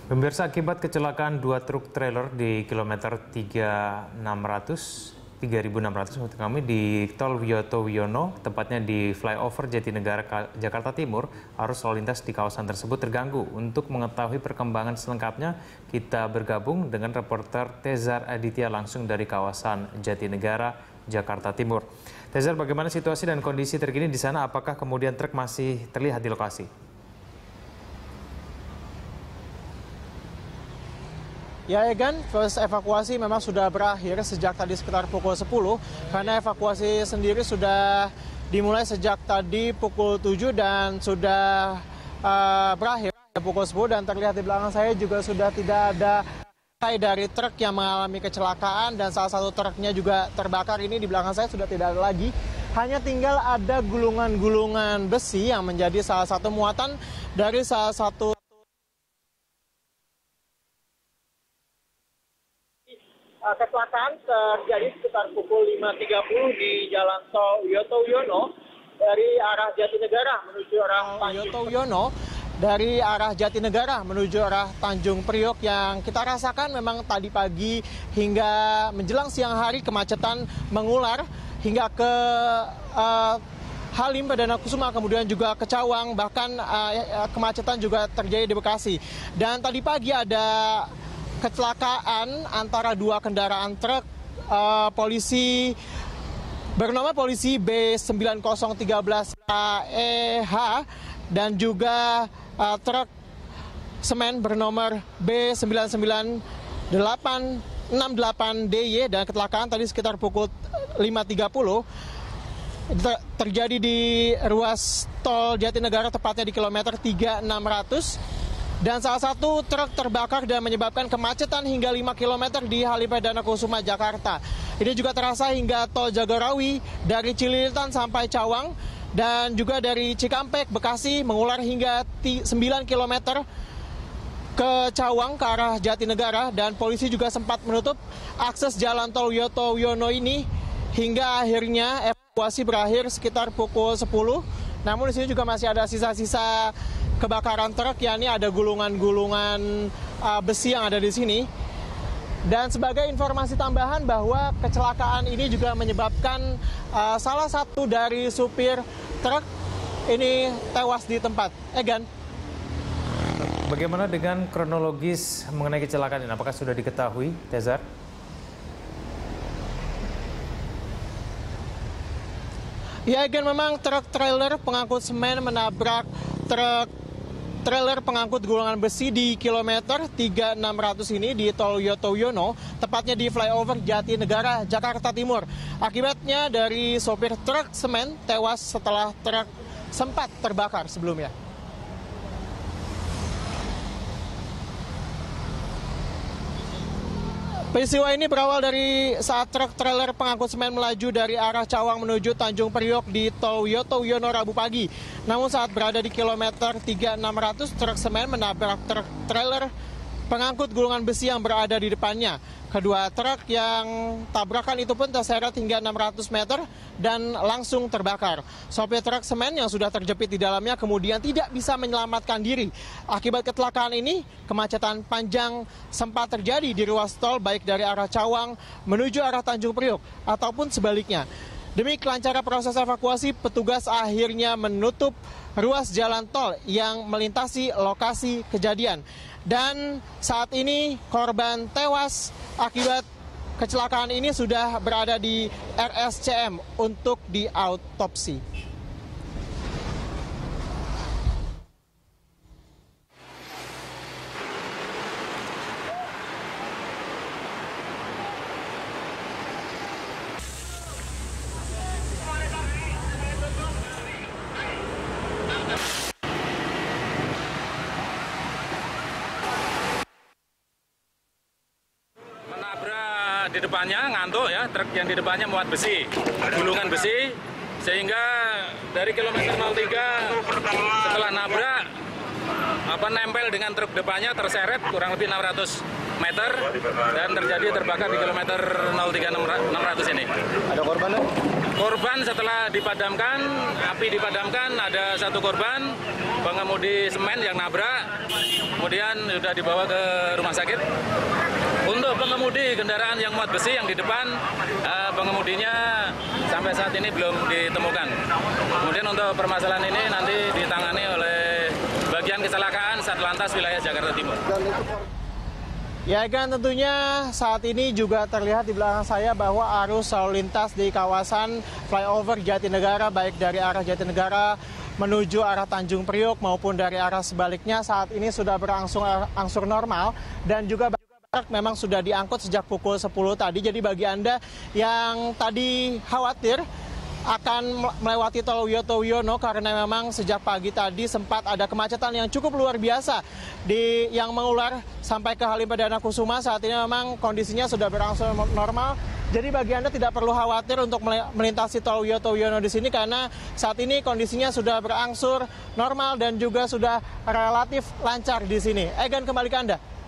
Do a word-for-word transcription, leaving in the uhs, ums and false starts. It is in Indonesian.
Pemirsa, akibat kecelakaan dua truk trailer di kilometer tiga ribu enam ratus tiga ribu enam ratus maksud kami di Tol Wiyoto Wiono, tepatnya di flyover Jatinegara, Jakarta Timur, arus lalu lintas di kawasan tersebut terganggu. Untuk mengetahui perkembangan selengkapnya, kita bergabung dengan reporter Tezar Aditya langsung dari kawasan Jatinegara, Jakarta Timur. Tezar, bagaimana situasi dan kondisi terkini di sana? Apakah kemudian truk masih terlihat di lokasi? Ya Egan, proses evakuasi memang sudah berakhir sejak tadi sekitar pukul sepuluh, karena evakuasi sendiri sudah dimulai sejak tadi pukul tujuh dan sudah uh, berakhir pukul sepuluh, dan terlihat di belakang saya juga sudah tidak ada dari truk yang mengalami kecelakaan, dan salah satu truknya juga terbakar. Ini di belakang saya sudah tidak ada lagi, hanya tinggal ada gulungan-gulungan besi yang menjadi salah satu muatan dari salah satu kecelakaan terjadi sekitar pukul lima tiga puluh di Jalan Tol Wiyoto Wiono dari arah Jatinegara menuju arah Wiyoto Wiono dari arah Jatinegara menuju arah Tanjung Priok, yang kita rasakan memang tadi pagi hingga menjelang siang hari kemacetan mengular hingga ke uh, Halim Perdana Kusuma, kemudian juga ke Cawang, bahkan uh, kemacetan juga terjadi di Bekasi. Dan tadi pagi ada kecelakaan antara dua kendaraan truk uh, polisi bernama polisi B sembilan nol satu tiga A E H dan juga uh, truk semen bernomor B sembilan sembilan delapan enam delapan D Y, dan kecelakaan tadi sekitar pukul lima tiga puluh ter terjadi di ruas tol Jatinegara, tepatnya di kilometer tiga ribu enam ratus. Dan salah satu truk terbakar dan menyebabkan kemacetan hingga lima kilometer di Halim Perdana Kusuma, Jakarta. Ini juga terasa hingga tol Jagorawi dari Cililitan sampai Cawang, dan juga dari Cikampek, Bekasi mengular hingga sembilan kilometer ke Cawang ke arah Jatinegara, dan polisi juga sempat menutup akses jalan tol Wiyoto Wiono ini hingga akhirnya evakuasi berakhir sekitar pukul sepuluh. Namun di sini juga masih ada sisa-sisa kebakaran truk, yakni ada gulungan-gulungan uh, besi yang ada di sini. Dan sebagai informasi tambahan bahwa kecelakaan ini juga menyebabkan uh, salah satu dari supir truk ini tewas di tempat. Egan. Bagaimana dengan kronologis mengenai kecelakaan ini? Apakah sudah diketahui, Tezar? Ya, Egan, memang truk trailer pengangkut semen menabrak truk trailer pengangkut gulungan besi di kilometer tiga ribu enam ratus ini di Tol Wiyoto Wiono, tepatnya di flyover Jatinegara, Jakarta Timur. Akibatnya dari sopir truk semen tewas setelah truk sempat terbakar sebelumnya. Peristiwa ini berawal dari saat truk trailer pengangkut semen melaju dari arah Cawang menuju Tanjung Priok di Tol Wiyoto Wiono Rabu pagi. Namun saat berada di kilometer tiga ribu enam ratus, truk semen menabrak truk trailer pengangkut gulungan besi yang berada di depannya. Kedua truk yang tabrakan itu pun terseret hingga enam ratus meter dan langsung terbakar. Sopir truk semen yang sudah terjepit di dalamnya kemudian tidak bisa menyelamatkan diri. Akibat kecelakaan ini, kemacetan panjang sempat terjadi di ruas tol baik dari arah Cawang menuju arah Tanjung Priok ataupun sebaliknya. Demi kelancaran proses evakuasi, petugas akhirnya menutup ruas jalan tol yang melintasi lokasi kejadian. Dan saat ini korban tewas akibat kecelakaan ini sudah berada di R S C M untuk diautopsi. Di depannya ngantuk ya, truk yang di depannya muat besi, gulungan besi, sehingga dari kilometer nol tiga setelah nabrak apa nempel dengan truk depannya terseret kurang lebih enam ratus meter dan terjadi terbakar di kilometer nol tiga enam ratus ini. Ada korban? Korban setelah dipadamkan, api dipadamkan, ada satu korban, pengemudi semen yang nabrak, kemudian sudah dibawa ke rumah sakit. Untuk pengemudi kendaraan yang muat besi yang di depan, eh, pengemudinya sampai saat ini belum ditemukan. Kemudian untuk permasalahan ini nanti ditangani oleh bagian kecelakaan Satlantas Wilayah Jakarta Timur. Ya kan, tentunya saat ini juga terlihat di belakang saya bahwa arus lalu lintas di kawasan flyover Jatinegara baik dari arah Jatinegara menuju arah Tanjung Priok maupun dari arah sebaliknya saat ini sudah berangsur-angsur normal dan juga truk memang sudah diangkut sejak pukul sepuluh tadi. Jadi bagi Anda yang tadi khawatir akan melewati tol Wiyoto Wiono karena memang sejak pagi tadi sempat ada kemacetan yang cukup luar biasa di yang mengular sampai ke Halim Perdana Kusuma. Saat ini memang kondisinya sudah berangsur normal. Jadi bagi Anda tidak perlu khawatir untuk melintasi tol Wiyoto Wiono di sini karena saat ini kondisinya sudah berangsur normal dan juga sudah relatif lancar di sini. Egan, kembali ke Anda.